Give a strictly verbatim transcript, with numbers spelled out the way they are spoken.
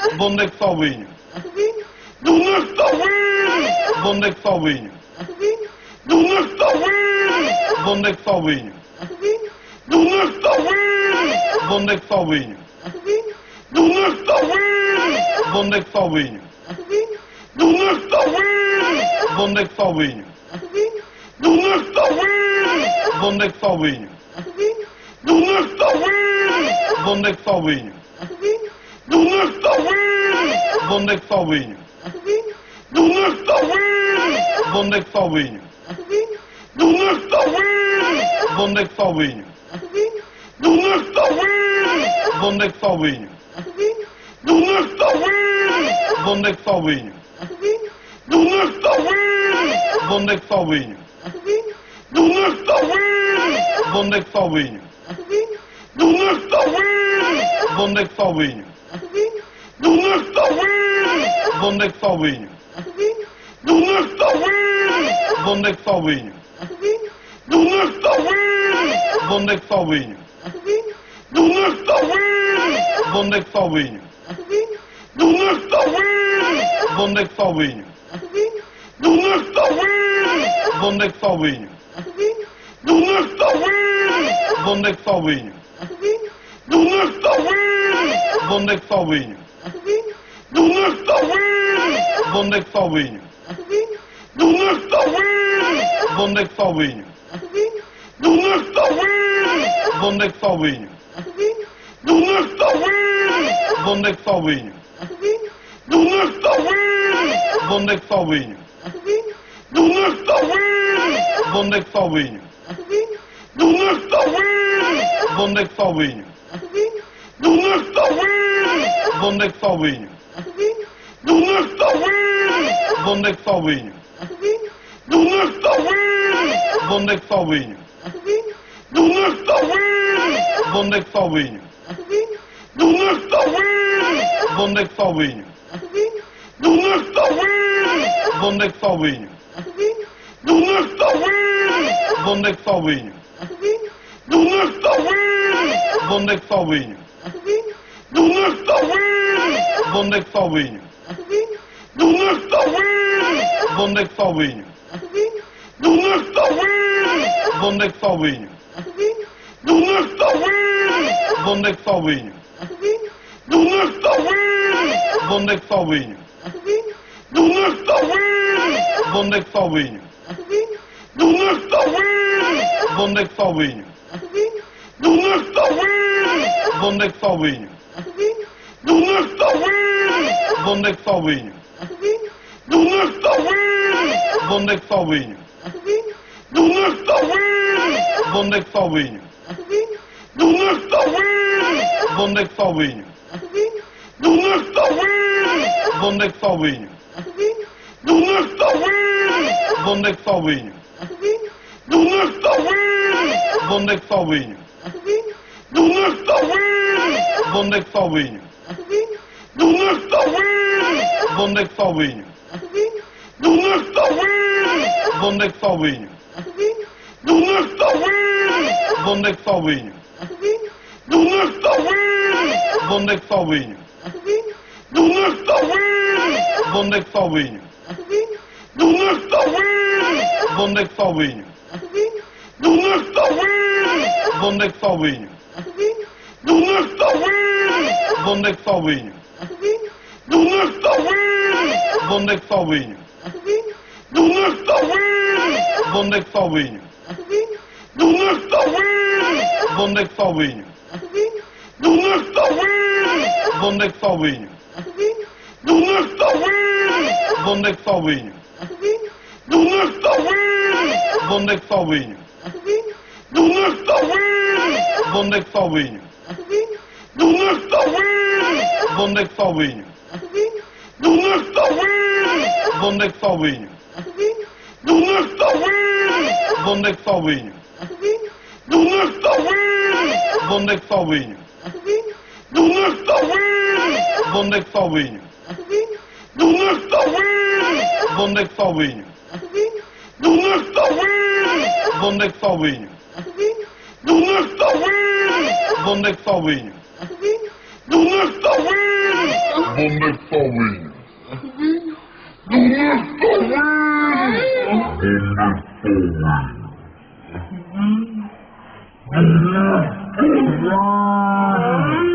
Onde é que está o vinho? Adivinha? Onde é que está o vinho? Onde é que está o vinho? Adivinha? Onde é que está o vinho? Onde é que está o vinho? Adivinha? Onde é que está o vinho? Onde é que está o vinho? Adivinha? Onde é que está o vinho? Onde é que está o vinho? Adivinha? Onde é que está o vinho? Onde é que está o vinho? Adivinha? Onde é que está o vinho? Onde é que está o vinho? Adivinha? Onde é que está o vinho? Onde é que está o vinho? Adivinha? Onde é que está o vinho? Onde é que está o vinho? Adivinha? Onde é que está o vinho? Onde é que está o vinho? Adivinha? Onde é que está o vinho? Onde é que está o vinho? Adivinha? Onde é que está o vinho? Onde é que está o vinho? Adivinha? Onde é que está o vinho? Onde é que está o vinho? Adivinha? Onde é que está o vinho? Onde é que está o vinho? Adivinha? Onde é que está o vinho? Onde é que está o vinho? Adivinha? Onde é que está o vinho? Onde é que está o vinho? Adivinha? Onde é que está o vinho? Onde é que está o vinho? Adivinha? Onde é que está o vinho? Onde é que está o vinho? Adivinha? Onde é que está o vinho? Onde é que está o vinho? Adivinha? Onde é que está o vinho? Onde é que está o vinho? Adivinha? Onde é que está o vinho? Onde é que está o vinho? Adivinha? Onde é que está o vinho? Onde é que está o vinho? Adivinha? Onde é que está o vinho? Onde é que está o vinho? Adivinha? Onde é que está o vinho? Onde é que está o vinho? Adivinha? Onde é que está o vinho? Onde é que está o vinho? Adivinha? Onde é que está o vinho? Onde é que está o vinho? Adivinha? Onde é que está o vinho? Onde é que está o vinho? Adivinha? Onde é que está o vinho? Onde é que está o vinho? Adivinha? Onde é que está o vinho? Onde é que está o vinho? Adivinha? Onde é que está o vinho? Onde é que está o vinho? Adivinha? Onde é que está o vinho? Onde é que está o vinho? Adivinha? Onde é que está o vinho? Onde é que está o vinho? Adivinha? Onde é que está o vinho? Onde é que está o vinho? Adivinha? Onde é que está o vinho? Onde é que está o vinho? Adivinha? Onde é que está o vinho? Onde é que está o vinho? Adivinha? Onde é que está o vinho? Onde é que está o vinho? Adivinha? Onde é que está o vinho? Onde é que está o vinho? Adivinha? Onde é que está o vinho? Onde é que está o vinho? Adivinha? Onde é que está o vinho? Onde é que está o vinho? Adivinha? Onde é que está o vinho? Onde é que está o vinho? Adivinha? Onde é que está o vinho? Onde é que está o vinho? Adivinha? Onde é que está o vinho? Onde é que está o vinho? Adivinha? Onde é que está o vinho? Onde é que está o vinho? Adivinha? Onde é que está o vinho? Onde é que está o vinho? Adivinha? Onde é que está o vinho? Onde é que está o vinho? Adivinha? Onde é que está o vinho? Onde é que está o vinho? Adivinha? Onde é que está o vinho? Onde é que está o vinho? Adivinha? Onde é que está o vinho? Onde é que está o vinho? Adivinha? Onde é que está o vinho? Onde é que está o vinho? Adivinha? Onde é que está o vinho? Onde é que está o vinho? Adivinha? Onde é que está o vinho? Onde é que está o vinho? Adivinha? Onde é que está o vinho? Onde é que está o vinho? Adivinha? Onde é que está o vinho? Onde é que está o vinho? Adivinha? Onde é que está o vinho? Onde é que está o vinho? Adivinha? Onde é que está o vinho? Onde é que está o vinho? Adivinha? Onde é que está o vinho? Onde é que está o vinho? Adivinha? Onde é que está o vinho? Onde é que está o vinho? Adivinha? Onde é que está o vinho? Onde é que está o vinho? Adivinha? Onde é que está o vinho? Onde é que está o vinho? Adivinha? Onde é que está o vinho? Onde é que está o vinho? Adivinha? Onde é que está o vinho? Onde é que está o vinho? Adivinha? Onde é que está o vinho? Onde é que está o vinho? Adivinha? Onde é que está o vinho? Onde é que está o vinho? Adivinha? Onde é que está o vinho? Onde é que está o vinho? Adivinha? Onde é que está o vinho? Onde é que está o vinho? Adivinha? Onde é que está o vinho? Onde é que está o vinho? Adivinha? Onde é que está o vinho? Onde é que está o vinho? Adivinha? Onde é que está o vinho? Onde é que está o vinho? Adivinha? Onde é que está o vinho? Onde é que está o vinho? Adivinha? Onde é que está o vinho? Onde é que está o vinho? Adivinha? Onde é que está o vinho? Onde é que está o vinho? Adivinha? Onde é que está o vinho? Onde é que está o vinho? Adivinha? Onde é que está o vinho? Onde é que está o vinho? Adivinha? Onde é que está o vinho? Onde é que está o vinho? Adivinha? Onde é que está o vinho? Onde é que está o vinho? Adivinha? Onde é que está o vinho? Onde é que está o vinho? Adivinha? Onde é que está o vinho? Onde é que está o vinho? Adivinha? Onde é que está o vinho? Onde é que está o vinho? Adivinha? Onde é que está o vinho? Onde é que está o vinho? Vinho. Onde é que está o vinho? Onde é que está o vinho? Onde é que está o vinho?